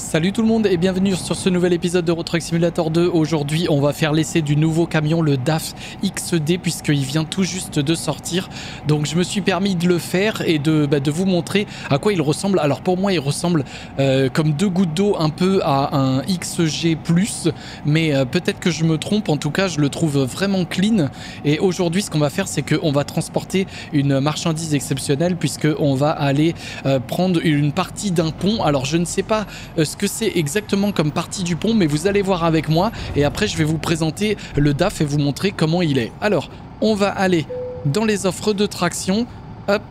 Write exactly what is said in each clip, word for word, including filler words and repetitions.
Salut tout le monde et bienvenue sur ce nouvel épisode de Euro Truck Simulator deux. Aujourd'hui, on va faire l'essai du nouveau camion, le D A F X D, puisqu'il vient tout juste de sortir. Donc je me suis permis de le faire et de, bah, de vous montrer à quoi il ressemble. Alors pour moi, il ressemble euh, comme deux gouttes d'eau un peu à un X G plus, mais euh, peut-être que je me trompe. En tout cas, je le trouve vraiment clean. Et aujourd'hui, ce qu'on va faire, c'est qu'on va transporter une marchandise exceptionnelle, puisqu'on va aller euh, prendre une partie d'un pont. Alors je ne sais pas euh, ce que c'est exactement comme partie du pont, mais vous allez voir avec moi et après je vais vous présenter le D A F et vous montrer comment il est. Alors on va aller dans les offres de traction, hop,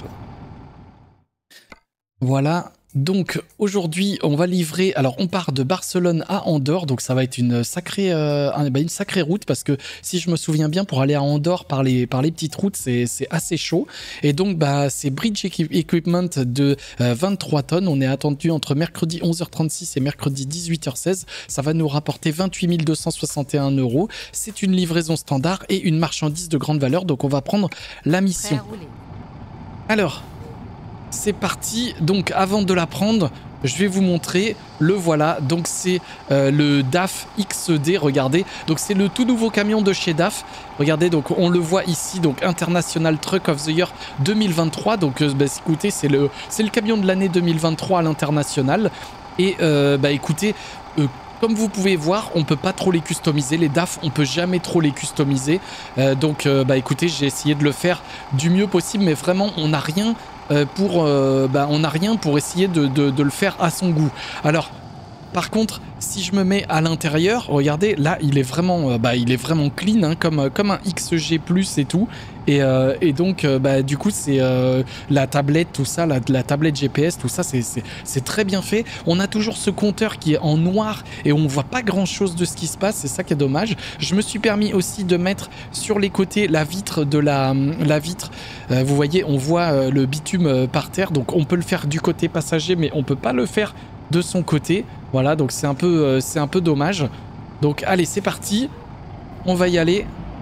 voilà. Donc aujourd'hui on va livrer, alors on part de Barcelone à Andorre, donc ça va être une sacrée, euh, bah une sacrée route, parce que si je me souviens bien, pour aller à Andorre par les, par les petites routes c'est assez chaud. Et donc bah, c'est Bridge Equipment de euh, vingt-trois tonnes, on est attendu entre mercredi onze heures trente-six et mercredi dix-huit heures seize, ça va nous rapporter vingt-huit mille deux cent soixante et un euros. C'est une livraison standard et une marchandise de grande valeur, donc on va prendre la mission. Alors c'est parti. Donc avant de la prendre, je vais vous montrer, le voilà. Donc c'est euh, le D A F X D, regardez. Donc c'est le tout nouveau camion de chez D A F. Regardez, donc on le voit ici, donc International Truck of the Year deux mille vingt-trois. Donc euh, bah, écoutez, c'est le, c'est le camion de l'année deux mille vingt-trois à l'international. Et euh, bah écoutez, euh, comme vous pouvez voir, on peut pas trop les customiser. Les D A F, on peut jamais trop les customiser. Euh, donc euh, bah écoutez, j'ai essayé de le faire du mieux possible, mais vraiment on n'a rien Euh, pour, euh, bah, on n'a rien pour essayer de, de, de le faire à son goût. Alors, par contre, si je me mets à l'intérieur, regardez, là, il est vraiment, euh, bah, il est vraiment clean, hein, comme, comme un X G plus et tout. Et, euh, et donc, euh, bah, du coup, c'est euh, la tablette, tout ça, la, la tablette G P S, tout ça, c'est très bien fait. On a toujours ce compteur qui est en noir et on voit pas grand-chose de ce qui se passe. C'est ça qui est dommage. Je me suis permis aussi de mettre sur les côtés la vitre de la, la vitre. Euh, vous voyez, on voit euh, le bitume euh, par terre. Donc, on peut le faire du côté passager, mais on peut pas le faire de son côté. Voilà, donc c'est un peu, euh, c'est un peu dommage. Donc, allez, c'est parti. On va y aller.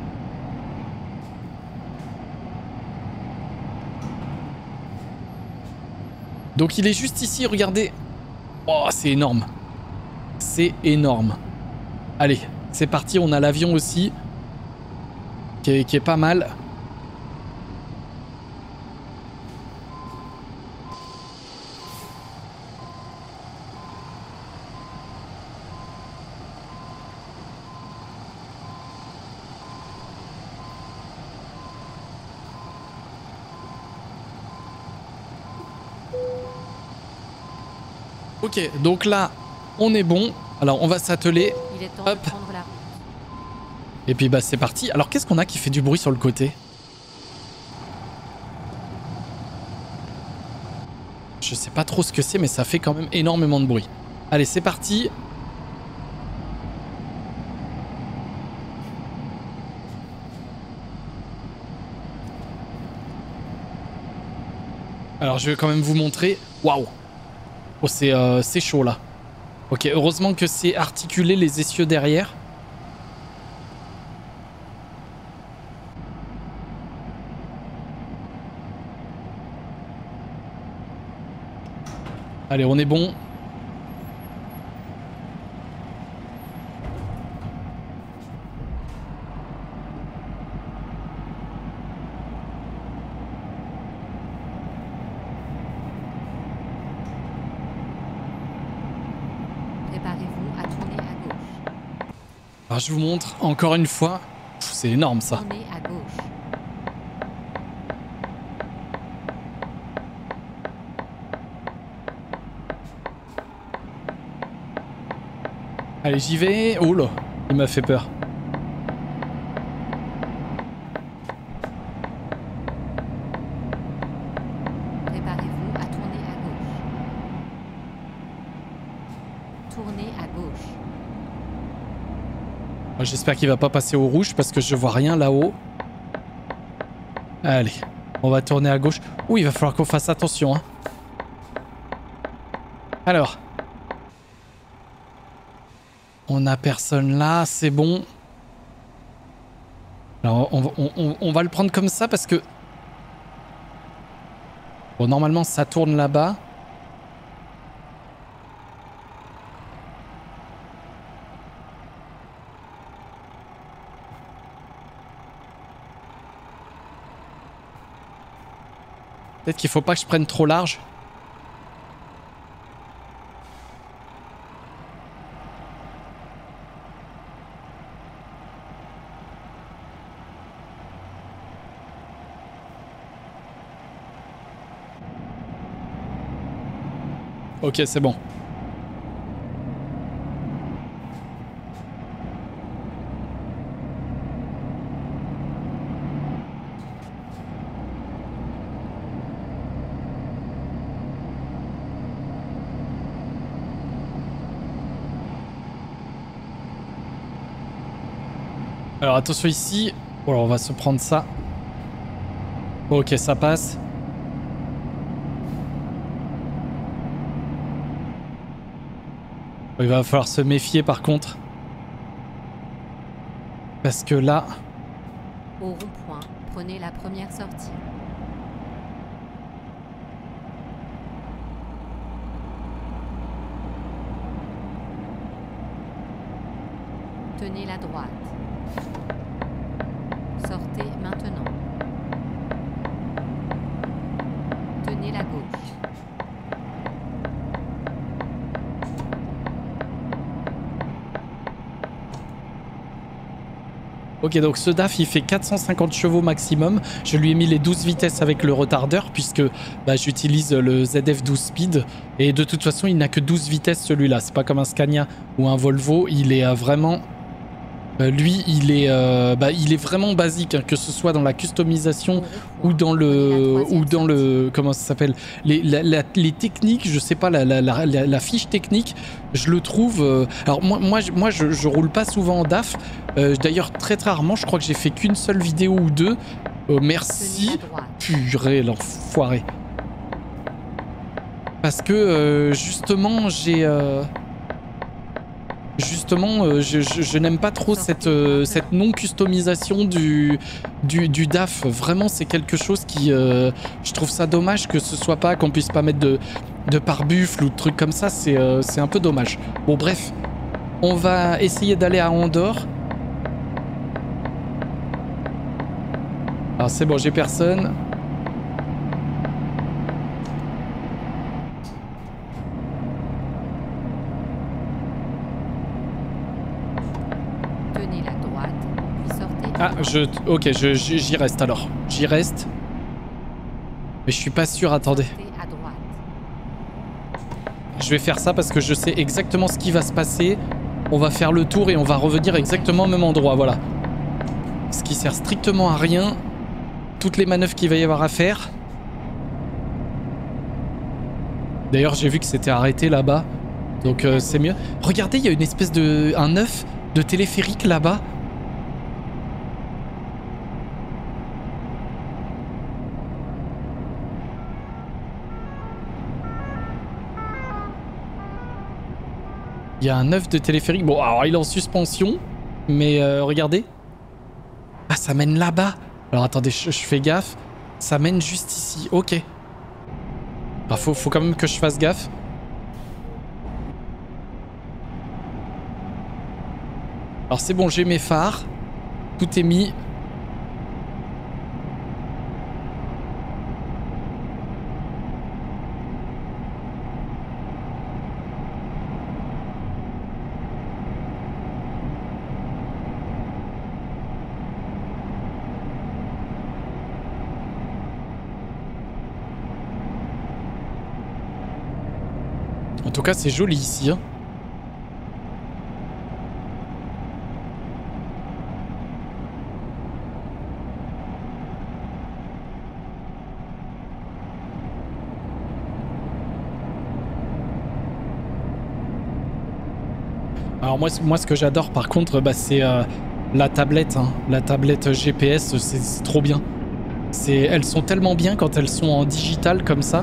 Donc il est juste ici, regardez. Oh, c'est énorme. C'est énorme. Allez, c'est parti, on a l'avion aussi. Qui est, qui est pas mal. Ok, donc là, on est bon. Alors, on va s'atteler. Hop. Et puis, bah, c'est parti. Alors, qu'est-ce qu'on a qui fait du bruit sur le côté? Je sais pas trop ce que c'est, mais ça fait quand même énormément de bruit. Allez, c'est parti. Alors, je vais quand même vous montrer. Waouh! Oh, c'est euh, c'est chaud là. Ok, heureusement que c'est articulé les essieux derrière. Allez, on est bon. Alors je vous montre encore une fois. C'est énorme ça. À gauche. Allez, j'y vais. Oh là, il m'a fait peur. Préparez-vous à tourner à gauche. Tournez à gauche. J'espère qu'il va pas passer au rouge parce que je vois rien là-haut. Allez, on va tourner à gauche. Ouh, il va falloir qu'on fasse attention, hein. Alors. On a personne là, c'est bon. Alors, on, on, on, on va le prendre comme ça parce que... Bon, normalement, ça tourne là-bas. Peut-être qu'il faut pas que je prenne trop large. Ok, c'est bon. Alors attention ici. Alors on va se prendre ça. Ok, ça passe. Il va falloir se méfier par contre. Parce que là... Au rond-point, prenez la première sortie. Tenez la droite. Sortez maintenant. Tenez la gauche. Ok, donc ce D A F il fait quatre cent cinquante chevaux maximum. Je lui ai mis les douze vitesses avec le retardeur puisque bah, j'utilise le Z F douze Speed. Et de toute façon, il n'a que douze vitesses celui-là. C'est pas comme un Scania ou un Volvo. Il est euh, vraiment... Euh, lui, il est, euh, bah, il est vraiment basique, hein, que ce soit dans la customisation ou dans le... ou dans le comment ça s'appelle les, la, la, les techniques, je sais pas, la, la, la, la, la fiche technique, je le trouve... Euh, alors moi, moi, je, moi je, je roule pas souvent en D A F. Euh, D'ailleurs, très, très rarement, je crois que j'ai fait qu'une seule vidéo ou deux. Euh, merci. Purée, l'enfoiré. Parce que, euh, justement, j'ai... Euh... Justement, euh, je, je, je n'aime pas trop cette, euh, cette non-customisation du, du, du D A F. Vraiment, c'est quelque chose qui... Euh, je trouve ça dommage que ce soit pas... qu'on puisse pas mettre de, de pare-buffle ou de trucs comme ça. C'est euh, c'est un peu dommage. Bon, bref. On va essayer d'aller à Andorre. Alors, c'est bon, j'ai personne. Ah, je... Ok, j'y reste alors. J'y reste. Mais je suis pas sûr, attendez. Je vais faire ça parce que je sais exactement ce qui va se passer. On va faire le tour et on va revenir exactement au même endroit, voilà. Ce qui sert strictement à rien. Toutes les manœuvres qu'il va y avoir à faire. D'ailleurs, j'ai vu que c'était arrêté là-bas. Donc euh, c'est mieux. Regardez, il y a une espèce de... un œuf de téléphérique là-bas. Il y a un œuf de téléphérique. Bon, alors il est en suspension. Mais euh, regardez. Ah, ça mène là-bas. Alors attendez, je, je fais gaffe. Ça mène juste ici. Ok. Ah, faut, faut quand même que je fasse gaffe. Alors c'est bon, j'ai mes phares. Tout est mis. En tout cas, c'est joli ici, hein. Alors moi, moi ce que j'adore par contre, bah, c'est euh, la tablette, hein. La tablette G P S, c'est trop bien. Elles sont tellement bien quand elles sont en digital comme ça.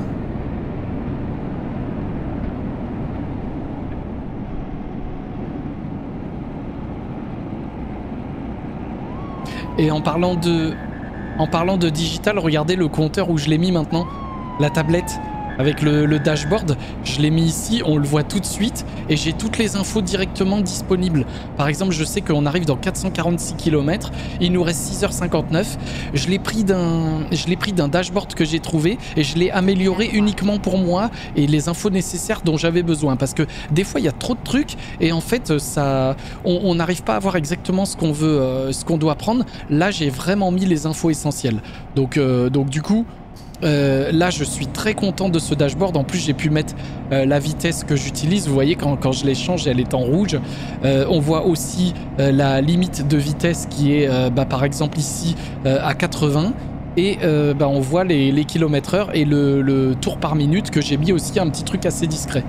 Et en parlant de, en parlant de digital, regardez le compteur où je l'ai mis maintenant, la tablette. avec le, le dashboard. Je l'ai mis ici, on le voit tout de suite et j'ai toutes les infos directement disponibles. Par exemple, je sais qu'on arrive dans quatre cent quarante-six kilomètres, il nous reste six heures cinquante-neuf. Je l'ai pris d'un je l'ai pris d'un dashboard que j'ai trouvé et je l'ai amélioré uniquement pour moi et les infos nécessaires dont j'avais besoin. Parce que des fois, il y a trop de trucs et en fait, ça, on n'arrive pas à voir exactement ce qu'on veut, euh, ce qu'on doit prendre. Là, j'ai vraiment mis les infos essentielles. Donc, euh, donc du coup... Euh, là je suis très content de ce dashboard. En plus j'ai pu mettre euh, la vitesse que j'utilise. Vous voyez quand, quand je les change elle est en rouge. euh, On voit aussi euh, la limite de vitesse qui est euh, bah, par exemple ici euh, à quatre-vingts. Et euh, bah, on voit les, les kilomètres heure et le, le tour par minute que j'ai mis aussi un petit truc assez discret.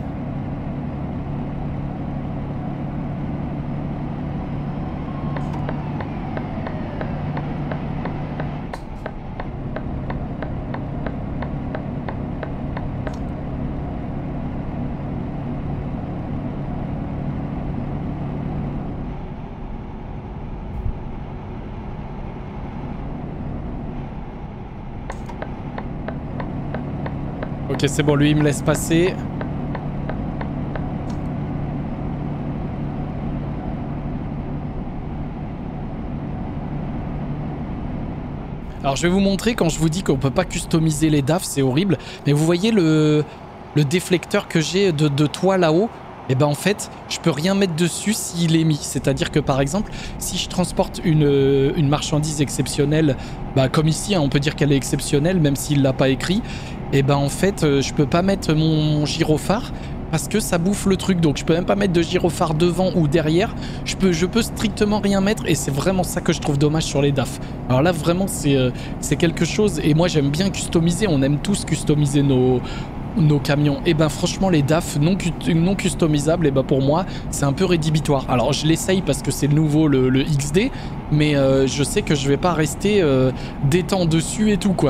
Ok, c'est bon, lui il me laisse passer. Alors je vais vous montrer quand je vous dis qu'on peut pas customiser les D A F, c'est horrible. Mais vous voyez le, le déflecteur que j'ai de, de toit là-haut? Et ben en fait, je peux rien mettre dessus s'il est mis. C'est-à-dire que par exemple, si je transporte une, une marchandise exceptionnelle, bah, comme ici, hein, on peut dire qu'elle est exceptionnelle, même s'il l'a pas écrit, et ben en fait, je peux pas mettre mon gyrophare parce que ça bouffe le truc. Donc je peux même pas mettre de gyrophare devant ou derrière. Je peux, je peux strictement rien mettre et c'est vraiment ça que je trouve dommage sur les D A F. Alors là, vraiment, c'est euh, c'est quelque chose. Et moi, j'aime bien customiser. On aime tous customiser nos... nos camions. Et ben franchement les D A F non, non customisables, et ben pour moi c'est un peu rédhibitoire. Alors je l'essaye parce que c'est le nouveau, le, le X D, mais euh, je sais que je vais pas rester euh, des temps dessus et tout quoi.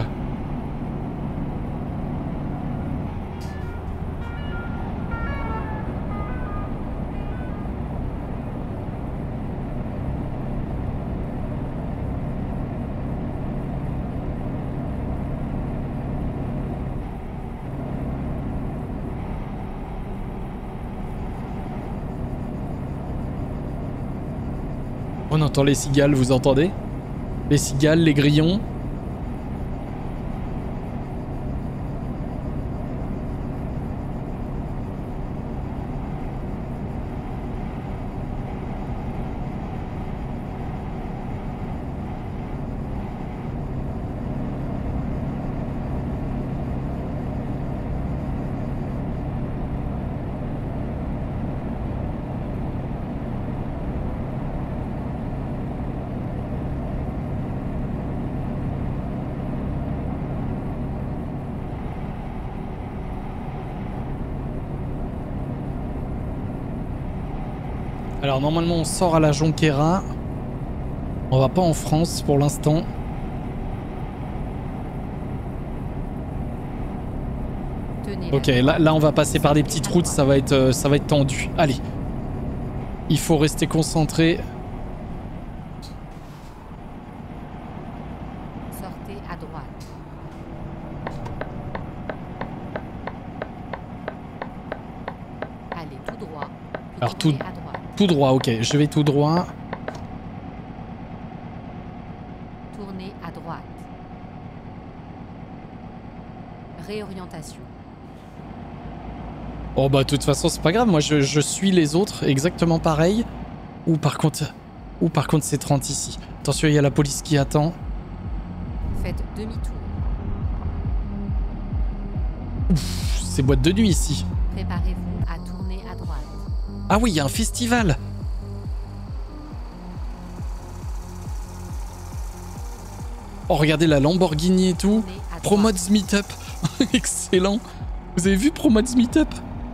On entend les cigales, vous entendez? Les cigales, les grillons. Alors normalement on sort à la Jonquera. On va pas en France pour l'instant. Ok, là, là on va passer par des petites routes, ça va être, euh, ça va être tendu. Allez. Il faut rester concentré. Sortez à droite. Allez tout droit. Alors tout, à droite. tout droit, ok, je vais tout droit. Tournez à droite. Réorientation. Oh bah de toute façon c'est pas grave, moi je, je suis les autres exactement pareil. Ou par contre, ou par contre c'est trente ici. Attention, il y a la police qui attend. Faites demi-tour. C'est boîte de nuit ici. Préparez-vous à tourner à droite. Ah oui, il y a un festival. Oh regardez la Lamborghini et tout. Promods Meetup. Excellent. Vous avez vu Promods Meetup?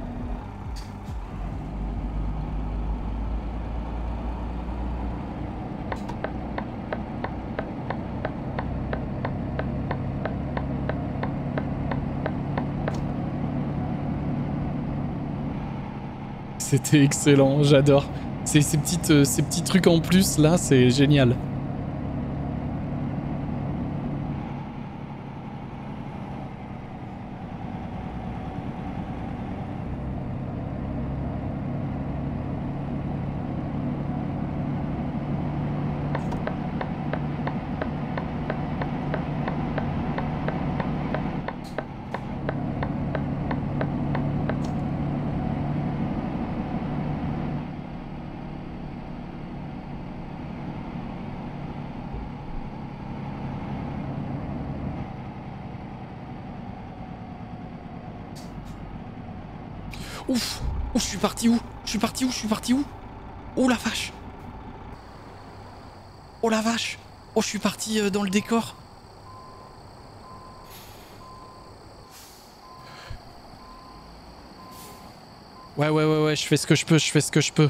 C'était excellent, j'adore. Ces, ces, petites, euh, ces petits trucs en plus là, c'est génial. Ouf. Ouf, je suis parti où? Je suis parti où? Je suis parti où? Oh la vache. Oh la vache. Oh, je suis parti euh, dans le décor. Ouais, ouais, ouais, ouais, je fais ce que je peux, je fais ce que je peux.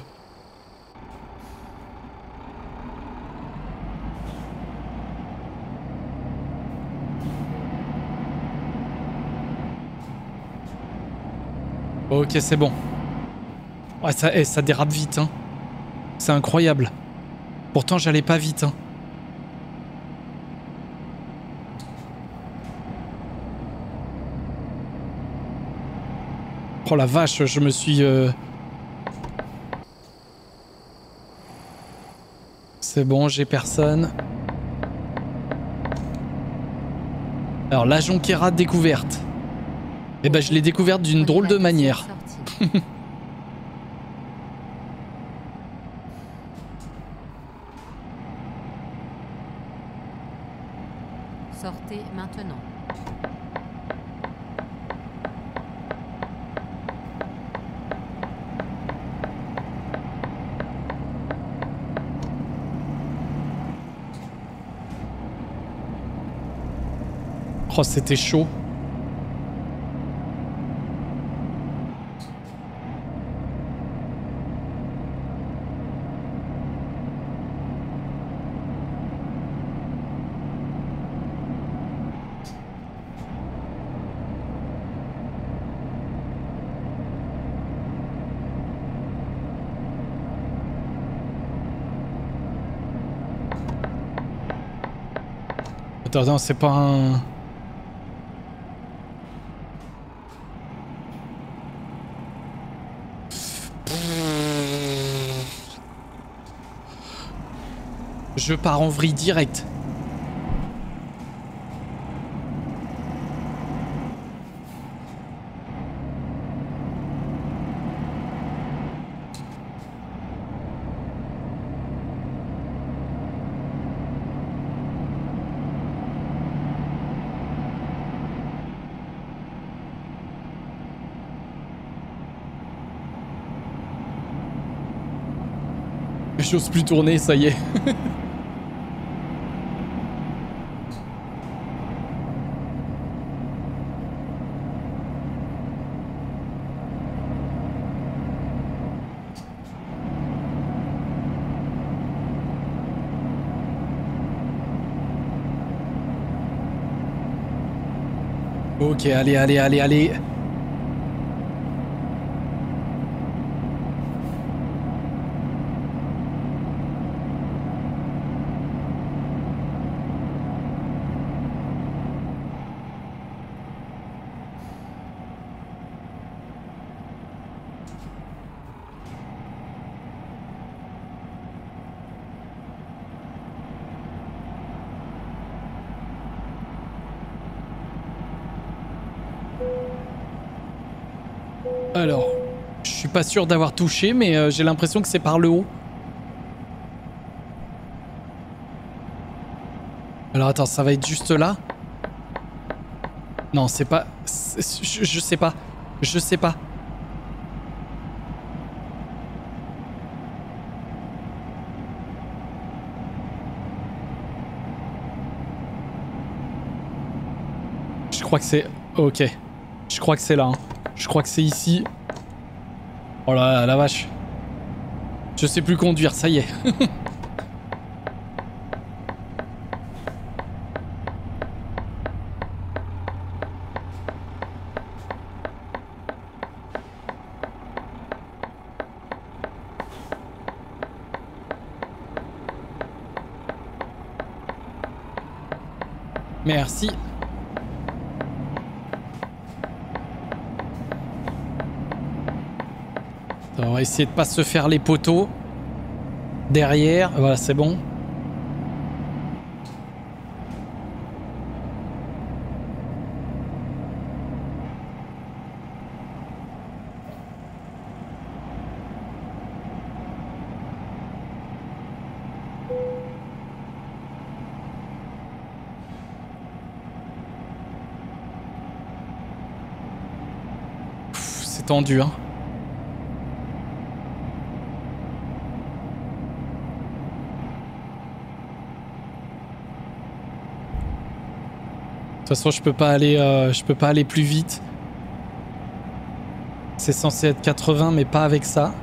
Ok, c'est bon. Ouais, ça, eh, ça dérape vite, hein. C'est incroyable. Pourtant, j'allais pas vite, hein. Oh la vache, je me suis... Euh... C'est bon, j'ai personne. Alors, la Jonquera découverte. Eh ben, je l'ai découverte d'une drôle de manière. Sortez maintenant. Oh, c'était chaud. Attends, attends, c'est pas un... Je pars en vrille direct. J'ose plus tourner, ça y est. Ok, allez, allez, allez, allez. Alors, je suis pas sûr d'avoir touché, mais euh, j'ai l'impression que c'est par le haut. Alors attends, ça va être juste là? Non, c'est pas... Je, je sais pas. Je sais pas. Je crois que c'est... Ok. Je crois que c'est là. Hein. Je crois que c'est ici. Oh là là, la vache. Je sais plus conduire, ça y est. Merci. On va essayer de pas se faire les poteaux. Derrière, voilà, c'est bon. C'est tendu, hein. façon, je peux pas aller, euh, je peux pas aller plus vite. C'est censé être quatre-vingts, mais pas avec ça.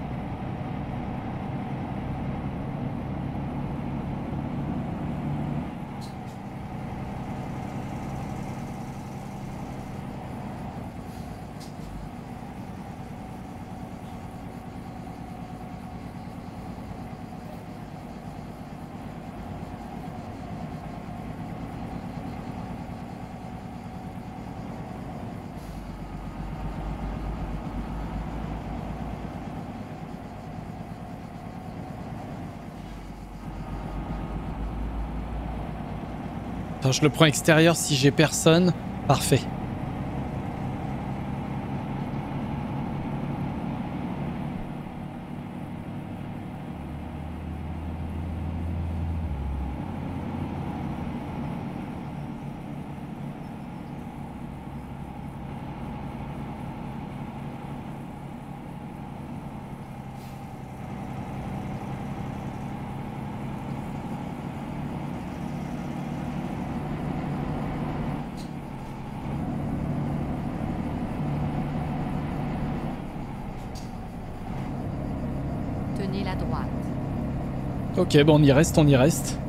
Attends, je le prends extérieur si j'ai personne. Parfait. Tenez la droite. Ok, bon, on y reste, on y reste.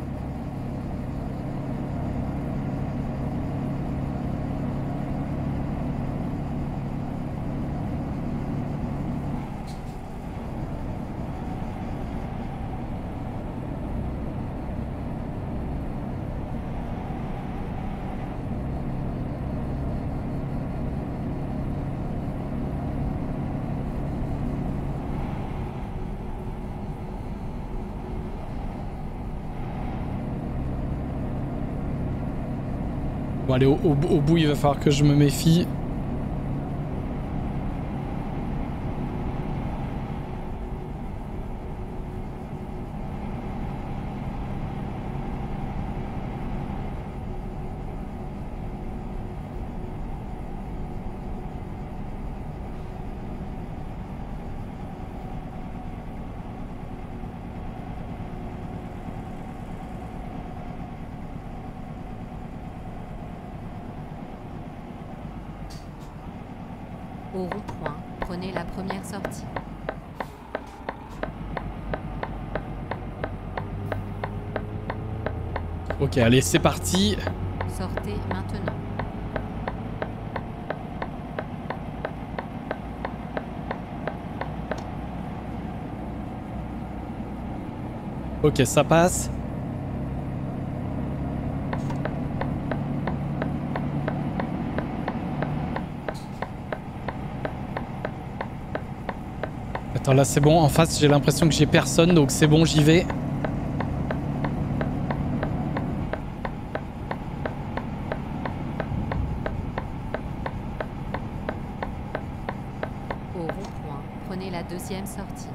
Bon, allez, au, au, au bout, il va falloir que je me méfie. Au rond-point, prenez la première sortie. Ok, allez, c'est parti. Sortez maintenant. Ok, ça passe. Attends, là c'est bon, en face j'ai l'impression que j'ai personne, donc c'est bon, j'y vais. Au rond-point, prenez la deuxième sortie.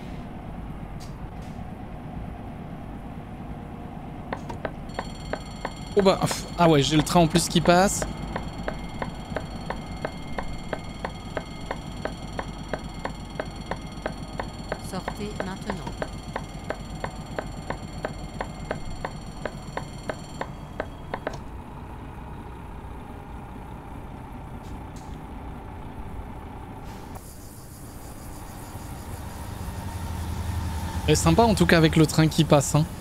Oh bah, pff, ah ouais, j'ai le train en plus qui passe. Sortez maintenant. C'est sympa en tout cas avec le train qui passe, hein.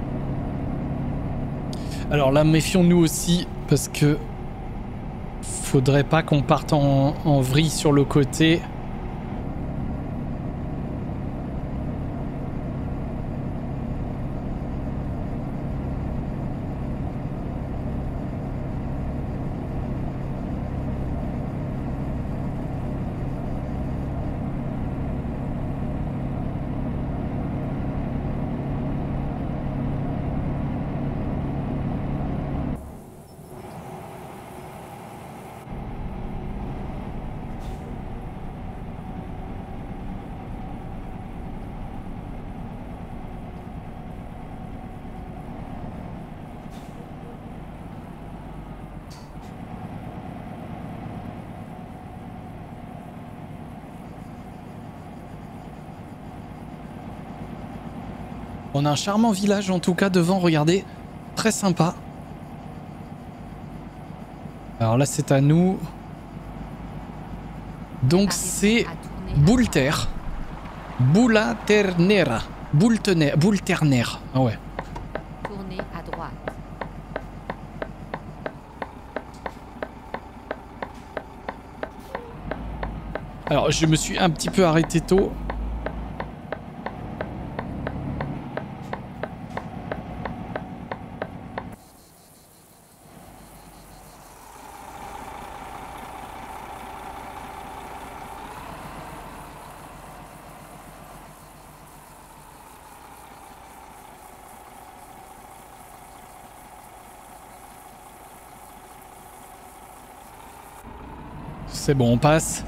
Alors là, méfions-nous aussi, parce que Faudrait pas qu'on parte en, en vrille sur le côté. On a un charmant village en tout cas devant, regardez, très sympa. Alors là c'est à nous. Donc c'est Boulter. Boulaternera. Boultener. Boulterner. Ah ouais. Tournez à droite. Alors je me suis un petit peu arrêté tôt. C'est bon, on passe.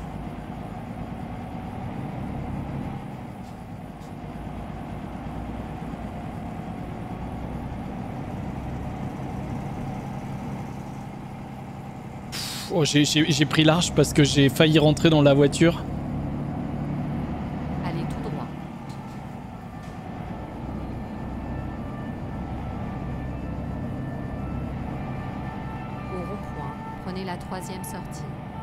Oh, j'ai pris large parce que j'ai failli rentrer dans la voiture. Allez tout droit. Au rond-point, prenez la troisième sortie.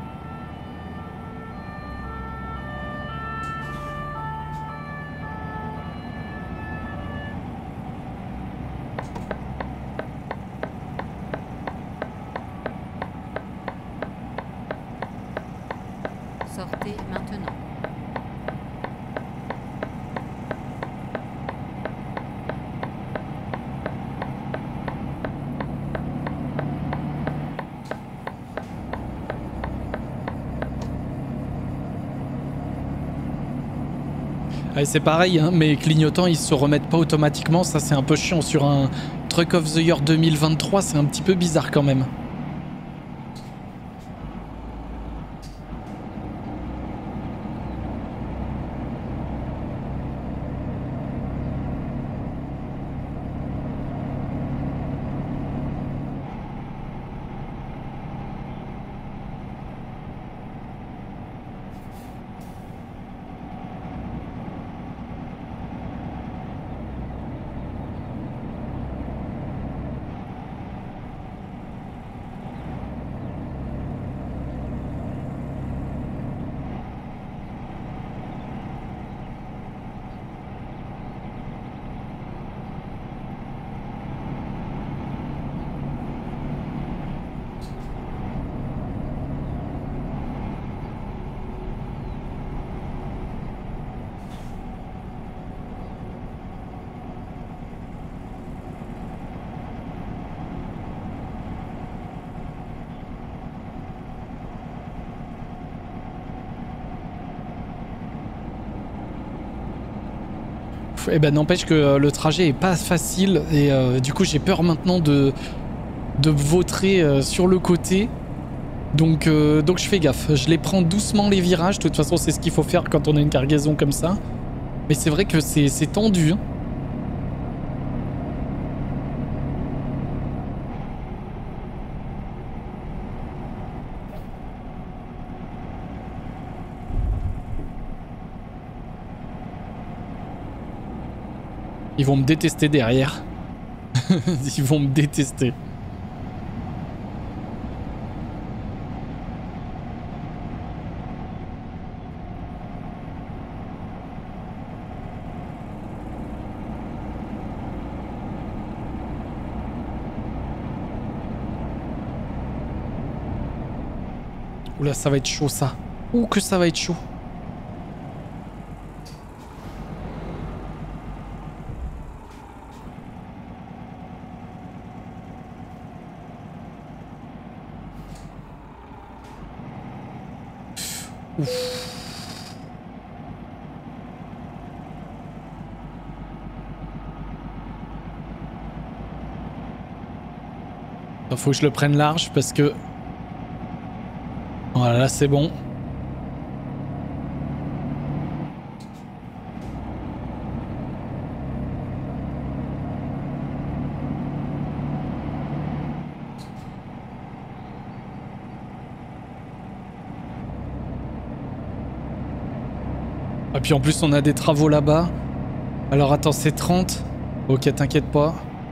Sortez maintenant. C'est pareil, hein, mes clignotants ils se remettent pas automatiquement, ça c'est un peu chiant sur un Truck of the Year deux mille vingt-trois, c'est un petit peu bizarre quand même. Eh ben n'empêche que le trajet est pas facile et euh, du coup j'ai peur maintenant de, de vautrer euh, sur le côté. Donc, euh, donc je fais gaffe, je les prends doucement les virages, de toute façon c'est ce qu'il faut faire quand on a une cargaison comme ça. Mais c'est vrai que c'est tendu. Hein. Ils vont me détester derrière. Ils vont me détester. Oula, ça va être chaud ça. Ouh, que ça va être chaud. Ouf. Faut que je le prenne large parce que... Voilà, là c'est bon. Et puis en plus on a des travaux là-bas. Alors attends, c'est trente. Ok, t'inquiète pas.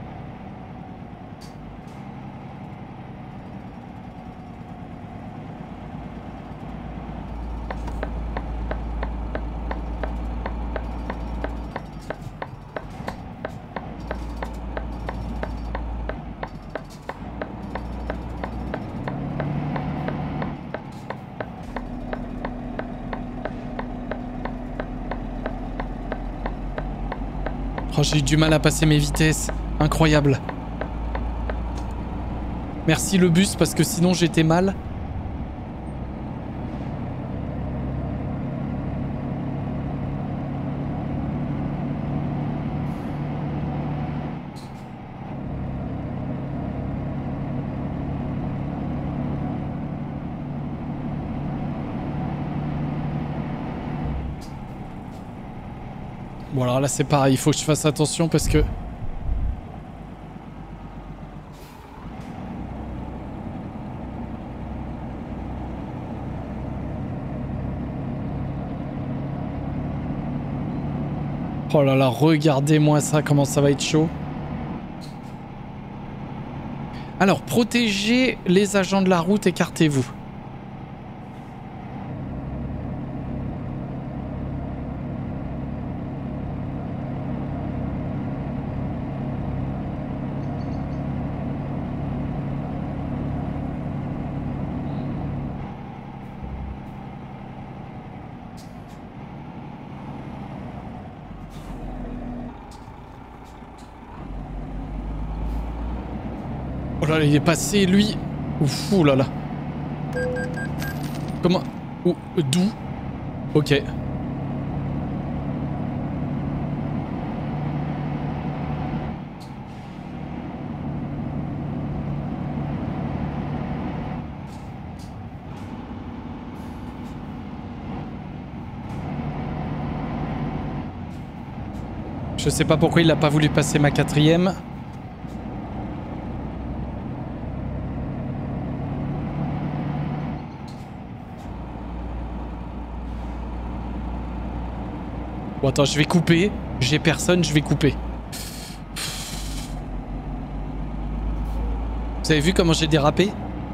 Oh, j'ai eu du mal à passer mes vitesses. Incroyable. Merci le bus parce que sinon j'étais mal. Bon alors là c'est pareil, il faut que je fasse attention parce que... Oh là là, regardez-moi ça, comment ça va être chaud. Alors, protégez les agents de la route, écartez-vous. Oh là là, il est passé, lui. Ouf, ouh là là. Comment... Où... D'où? Ok. Je sais pas pourquoi il a pas voulu passer ma quatrième. Bon attends, je vais couper. J'ai personne, je vais couper. Vous avez vu comment j'ai dérapé?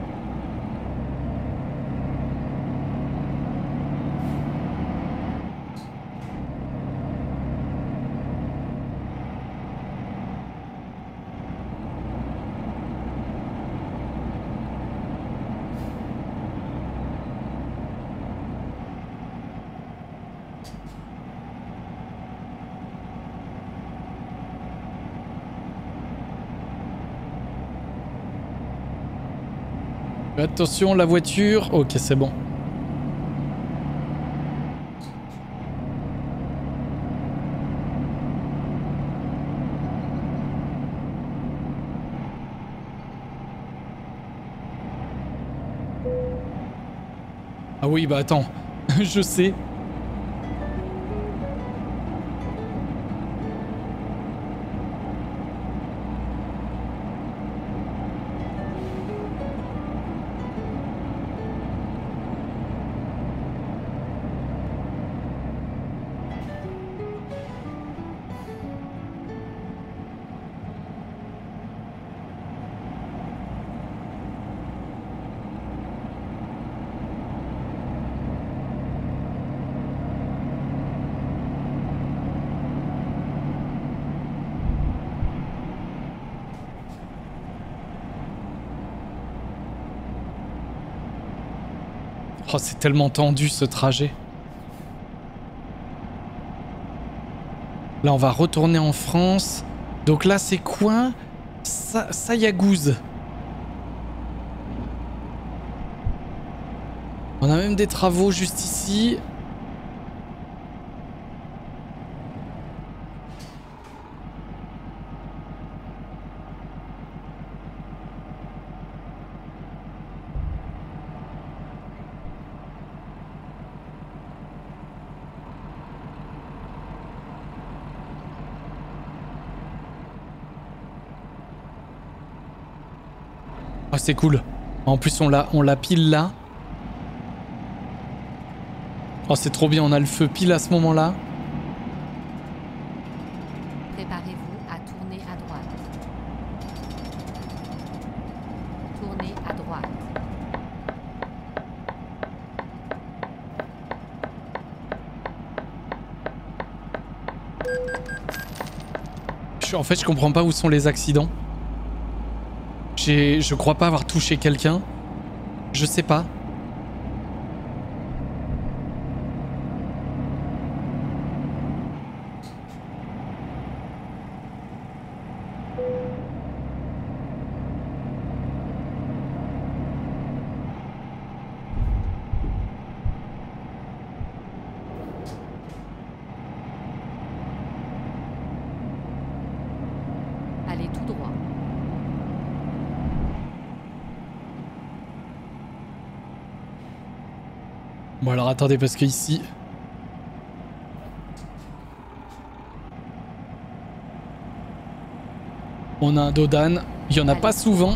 Attention, la voiture. Ok, c'est bon. Ah oui, bah attends. Je sais. Oh, c'est tellement tendu ce trajet. Là, on va retourner en France. Donc là, c'est quoi? Sa Sayagouze. On a même des travaux juste ici. Oh, c'est cool. En plus, on l'a on l'a pile là. Oh, c'est trop bien, on a le feu pile à ce moment-là. Préparez-vous à tourner à droite. Tournez à droite. Je, en fait, je comprends pas où sont les accidents. J'ai, je crois pas avoir touché quelqu'un. Je sais pas. Allez tout droit. Bon alors attendez parce que ici... On a un Dodan. Il y en a Allez. pas souvent.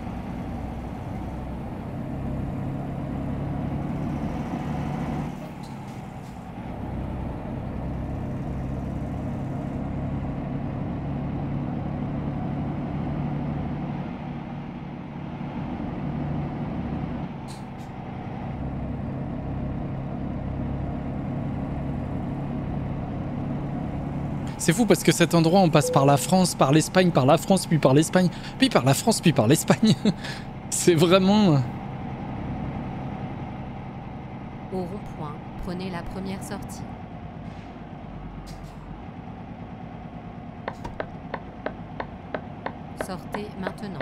C'est fou parce que cet endroit, on passe par la France, par l'Espagne, par la France, puis par l'Espagne, puis par la France, puis par l'Espagne. C'est vraiment... Au rond-point, prenez la première sortie. Sortez maintenant.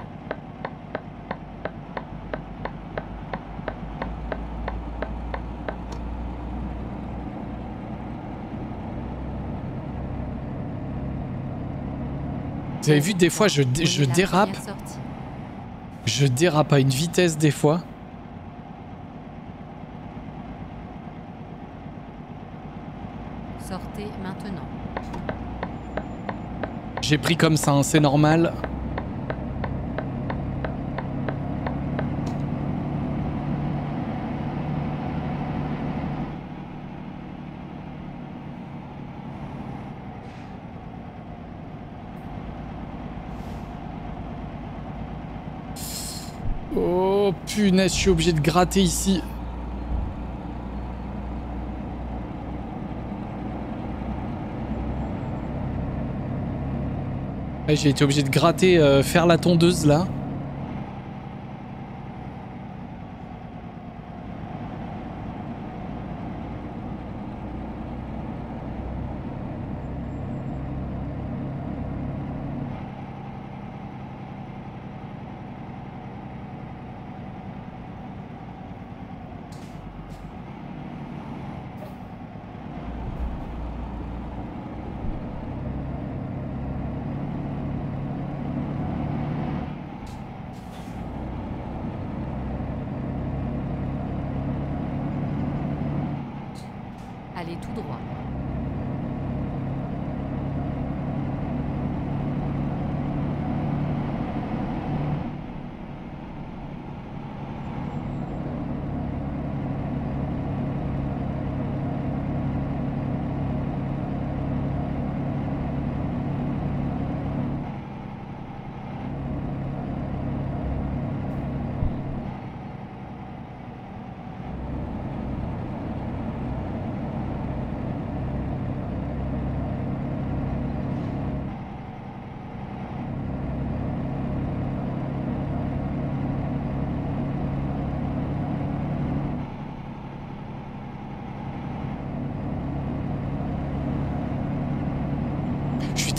Vous avez vu, des fois, je, dé- je Prenez la dérape. première sortie. Je dérape à une vitesse, des fois. Sortez maintenant. J'ai pris comme ça, hein, c'est normal. Oh punaise, je suis obligé de gratter ici. Ouais, j'ai été obligé de gratter, euh, faire la tondeuse là. Allez tout droit.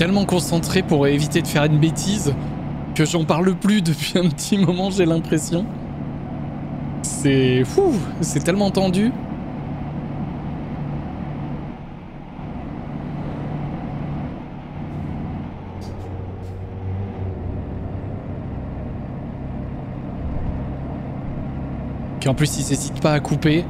tellement concentré pour éviter de faire une bêtise que j'en parle plus depuis un petit moment, j'ai l'impression. C'est fou, c'est tellement tendu. Et en plus, ils n'hésitent pas à couper.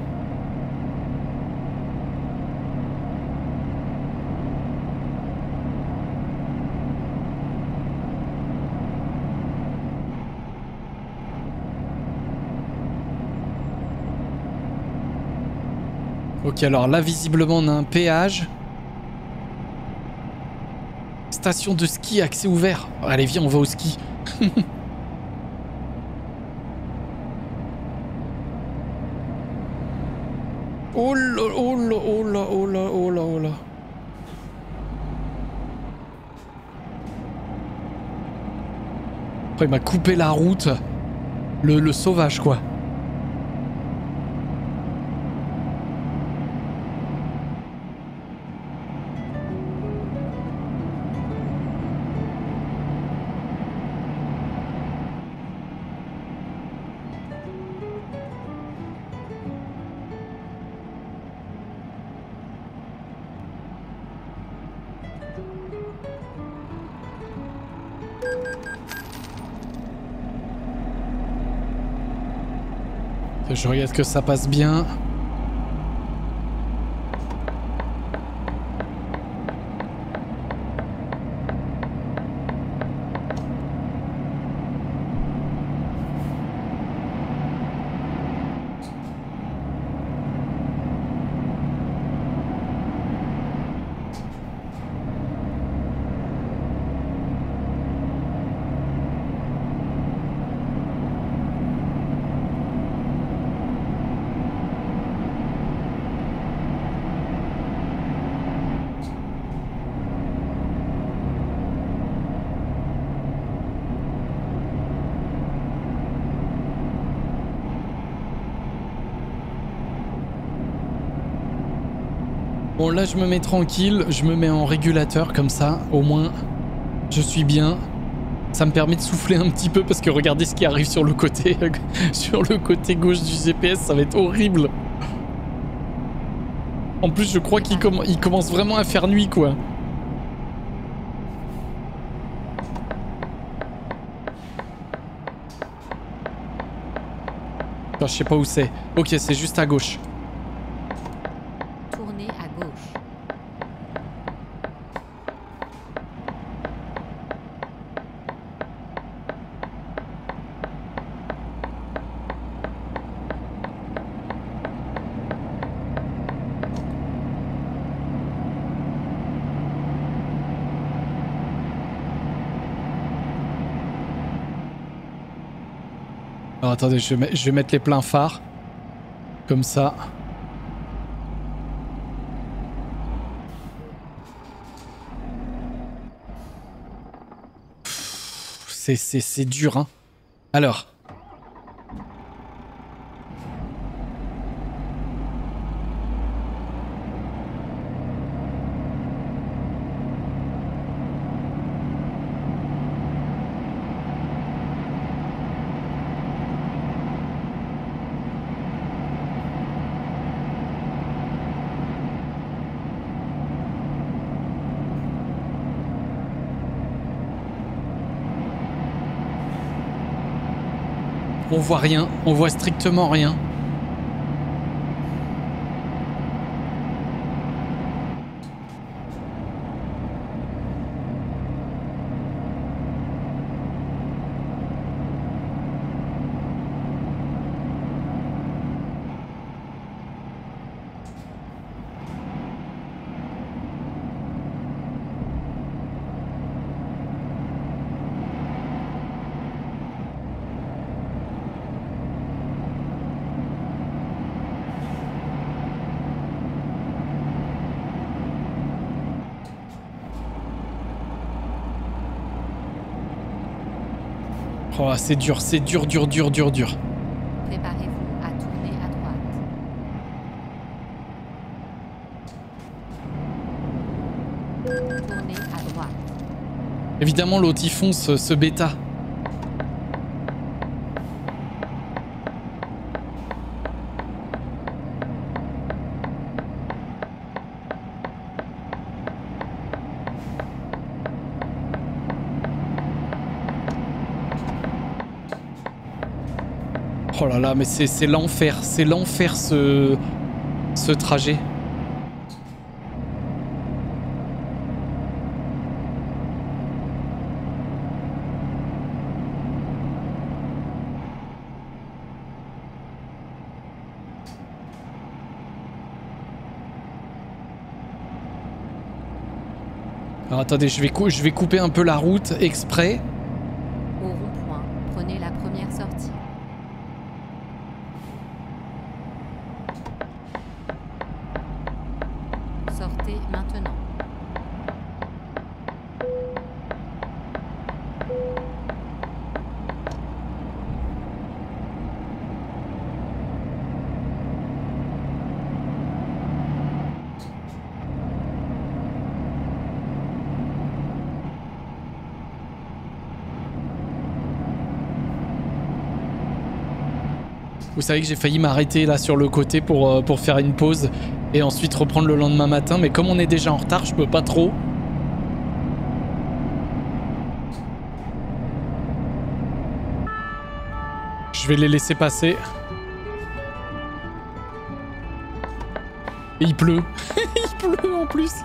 Ok, alors là, visiblement, on a un péage. Station de ski, accès ouvert. Allez, viens, on va au ski. Oh là, oh là, oh là, oh là, oh là, oh là. Après, il m'a coupé la route. Le, le sauvage, quoi. Je regarde que ça passe bien. Bon, là je me mets tranquille, je me mets en régulateur comme ça, au moins je suis bien. Ça me permet de souffler un petit peu parce que regardez ce qui arrive sur le côté sur le côté gauche du G P S, ça va être horrible. En plus je crois qu'il comm il commence vraiment à faire nuit quoi. Enfin, je sais pas où c'est. Ok, c'est juste à gauche. Tournez à gauche. Alors attendez, je vais, je vais mettre les pleins phares. Comme ça. C'est c'est dur, hein. Alors. On voit rien, on voit strictement rien. Oh, c'est dur, c'est dur, dur, dur, dur, dur. Préparez-vous à tourner à droite. Tournez à droite. Évidemment, l'autre il fonce ce bêta. Oh là là, mais c'est l'enfer, c'est l'enfer ce, ce trajet. Alors attendez, je vais, je vais couper un peu la route exprès. Au rond-point, prenez la première sortie. Sortez maintenant. Vous savez que j'ai failli m'arrêter là sur le côté pour, euh, pour faire une pause et ensuite reprendre le lendemain matin, mais comme on est déjà en retard, je peux pas trop. Je vais les laisser passer. Et il pleut. Il pleut en plus.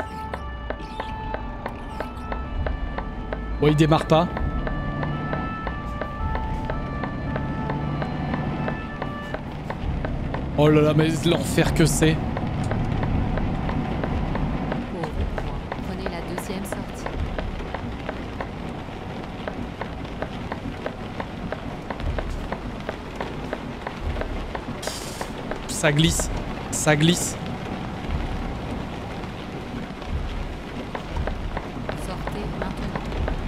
Bon, il démarre pas. Oh là là, mais l'enfer que c'est. Au rond-point, prenez la deuxième sortie. Ça glisse. Ça glisse. Sortez maintenant.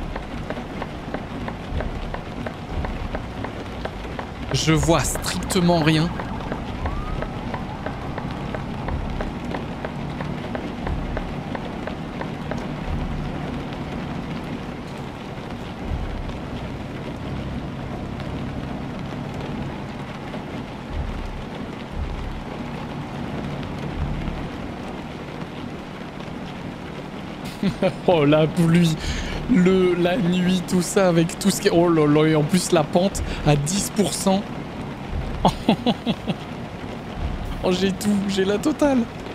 Je vois strictement rien. Oh la pluie, le, la nuit, tout ça avec tout ce qui est... Oh là là, et en plus la pente à dix pour cent. Oh j'ai tout, j'ai la totale.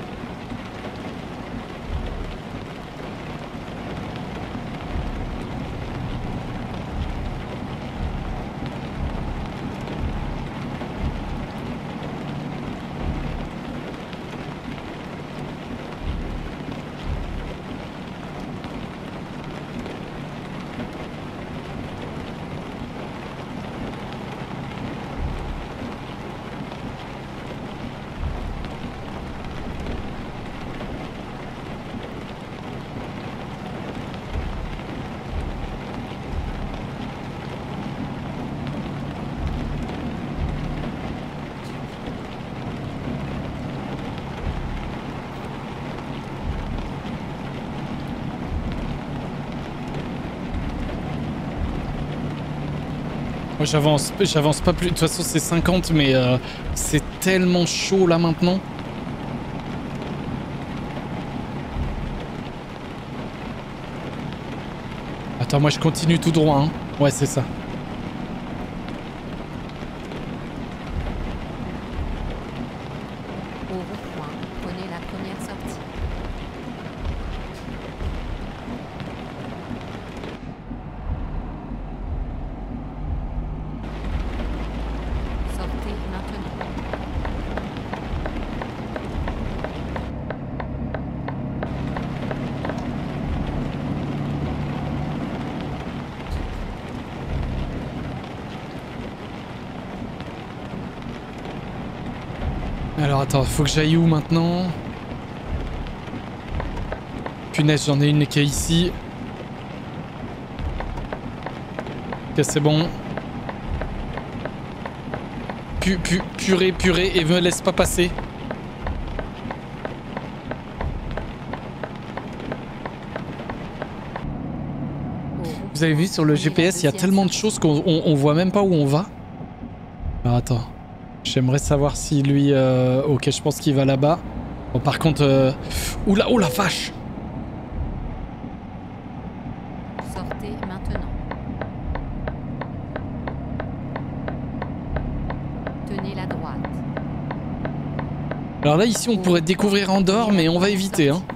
Moi j'avance, j'avance pas plus. De toute façon c'est cinquante, mais euh, c'est tellement chaud là maintenant. Attends, moi je continue tout droit. Hein. Ouais, c'est ça. Au rond-point, prenez la première sortie. Sortez maintenant. Alors attends, faut que j'aille où maintenant? Punaise, j'en ai une qui est ici. Ok, c'est bon. Pu, pu, purée, purée, et me laisse pas passer. Au Vous avez vu sur le G P S, il y a tellement de choses qu'on on, on voit même pas où on va. Alors attends. J'aimerais savoir si lui... Euh... Ok, je pense qu'il va là-bas. Bon, par contre... Euh... Oula, oh la vache! Sortez maintenant. Tenez la droite. Alors là, ici, on pourrait découvrir Andorre, mais on va éviter, hein.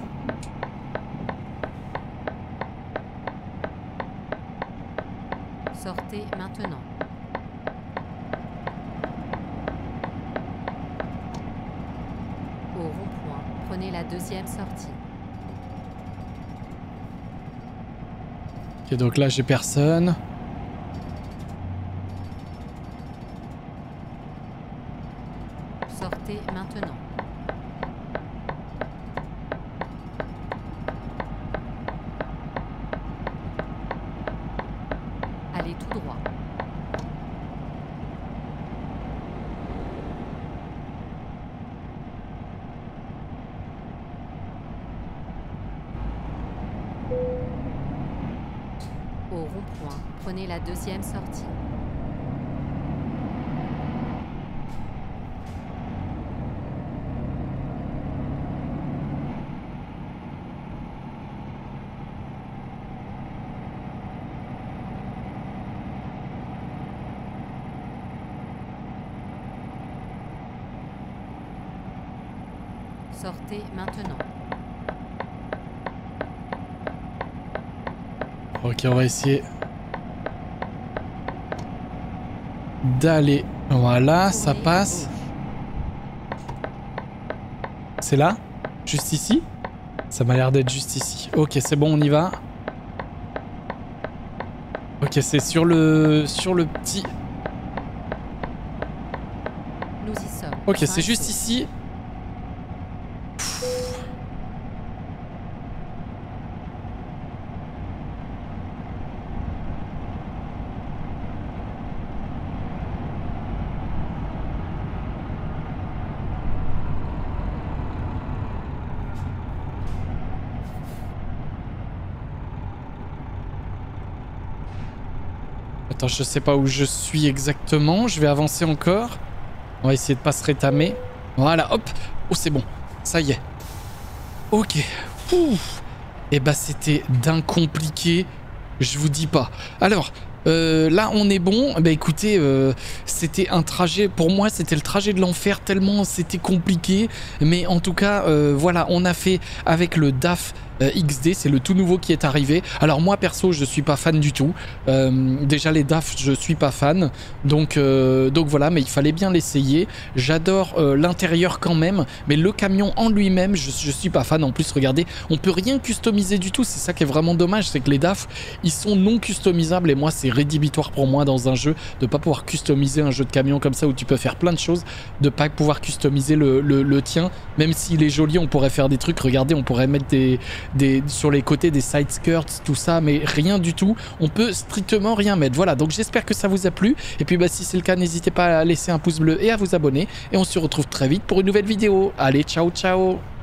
Sortez maintenant. Au rond-point, prenez la deuxième sortie. Ok, donc là, j'ai personne. Sortez maintenant. Allez tout droit. Au rond-point, prenez la deuxième sortie. Sortez maintenant. Ok, on va essayer d'aller. Voilà, ça passe. C'est là? Juste ici? Ça m'a l'air d'être juste ici. Ok, c'est bon, on y va. Ok, c'est sur le sur le petit. Nous y sommes. Ok, c'est juste ici. Attends, je sais pas où je suis exactement. Je vais avancer encore. On va essayer de pas se rétamer. Voilà, hop. Oh, c'est bon. Ça y est. Ok. Ouf. Et bah, c'était d'un compliqué. Je vous dis pas. Alors, euh, là, on est bon. Bah, écoutez, euh, c'était un trajet. Pour moi, c'était le trajet de l'enfer tellement c'était compliqué. Mais en tout cas, euh, voilà, on a fait avec le D A F euh, X D. C'est le tout nouveau qui est arrivé. Alors, moi, perso, je suis pas fan du tout. Euh, déjà, les D A F, je suis pas fan. Donc, euh, donc voilà, mais il fallait bien l'essayer. J'adore euh, l'intérieur quand même. Mais le camion en lui-même, je, je suis pas fan. En plus, regardez, on peut rien customiser du tout. C'est ça qui est vraiment dommage. C'est que les D A F, ils sont non customisables. Et moi, c'est rédhibitoire pour moi dans un jeu de pas pouvoir customiser un jeu de camion comme ça où tu peux faire plein de choses, de pas pouvoir customiser le, le, le tien, même s'il est joli. On pourrait faire des trucs, regardez, on pourrait mettre des, des sur les côtés des side skirts, tout ça, mais rien du tout, on peut strictement rien mettre. Voilà, donc j'espère que ça vous a plu, et puis bah si c'est le cas, n'hésitez pas à laisser un pouce bleu et à vous abonner, et on se retrouve très vite pour une nouvelle vidéo. Allez, ciao ciao.